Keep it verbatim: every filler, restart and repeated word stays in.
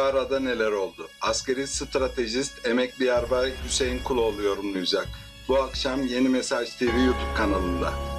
Şu arada neler oldu? Askeri stratejist emekli yarbay Hüseyin Kuloğlu yorumlayacak. Bu akşam Yeni Mesaj T V YouTube kanalında.